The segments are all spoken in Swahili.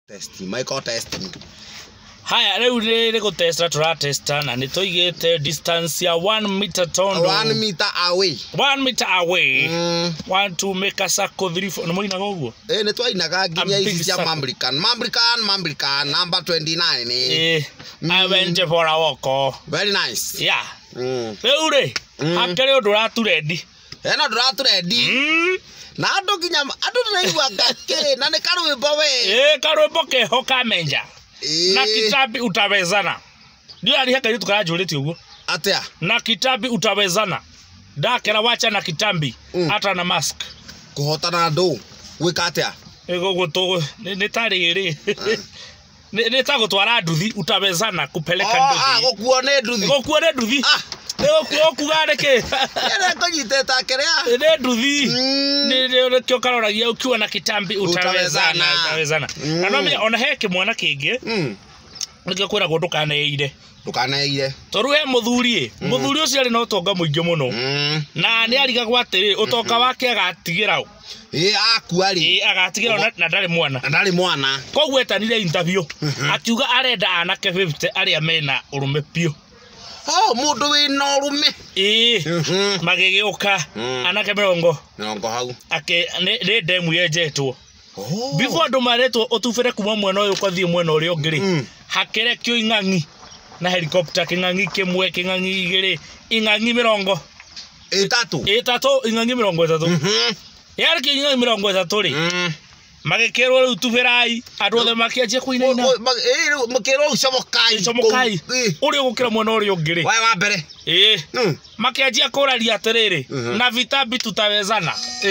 Test, Michael testing. Haya leo ni go testa turatesta na nitoigete distance ya 1 meter tondo 1 meter away 1 meter away want to make a sako 3 no moina goguo ni twainaga nginya ici cia Mambrican number 29 I went for a walk. Very nice. Yeah. Leo re hakere undu raturedi eno nduraturedi na andu nginya andu ndiraigua ngake na ni karwimbo we karwimbo keho kamenja na kitabi utawezana ndio alihaka yetu karajuriti uguo atia na kitabi utawezana ndakera wacha na kitambi hata na mask kuhotana andu gwika atia ego guto ni tariri ni tagutwara nduthi utawezana kupeleka nduthi gokuone nduthi ego kugareke ere konyiteta kerea ni nduthi ni kyo karoragia ukiwa na kitambi utawezana na no menya ona heke mwana kingi nigyo kwira go ndukaneire toru he muthuri ucio ari no tonga muingi muno na ni ariga gwatiri utonga wake agatigira akuari agatigira na ndari mwana koguo etanire interview akiuga arenda anake 50 aria mena urume pio mundu wina urume magigiuka anake 70 hau ake ni demu yenjetwo before andu maretwo utubire kuma mwena uyu kwathie mwena uria ungiri hakerekio ing'ang'i na helicopter king'ang'i kimwe king'ang'i igiri ing'ang'i 30 ing'ang'i 30 yari king'ang'i 30 ri magikirwo riu tubirai andu othe makianjia kuinaina makirwo ucomokai uri gukira mwena uria ungiri wa mbere makianjia kuraria atiriri na vitambi tutawezana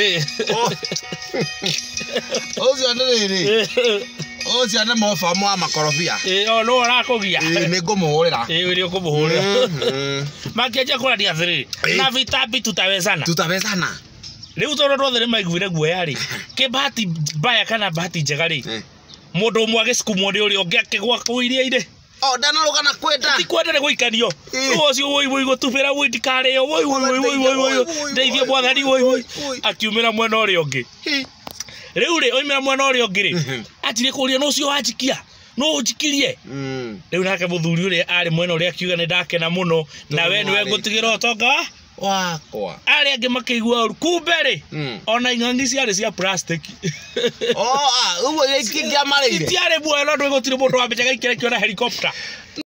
ocio ndiriri ocio ne mofamu wa makorobia no arakugia ni ngumuhurira uri ukumuhurira makianjia kuraria atiriri na vitambi tutawezana riu toro rothe maiguire guoya ri kibahati mbaya kana bahati njega ri mundu umwe agisukumwo ni uri ungi akigwa kuiria ire ndanaruga na kwenda ti kwenda ni guikanio ucio woi gutubira woi ndikario woi ndeithie mwathani woi akiumira mwena uri ungi riu ri oimira mwena uri ungi ri atire kuria no ucio wanjikia no unjikirie riu nake muthuri uri ari mwena uri akiuga ni ndakena muno na we niwe ngutigira utonga wakwa ari angi makiigua kumbe ri ona ing'ang'i ciarĩ cia plastic uguo ikingia marĩire itiarĩ muoyo no ndwĩgũtirĩ mũndũ wamenya gaikirekio na helicopter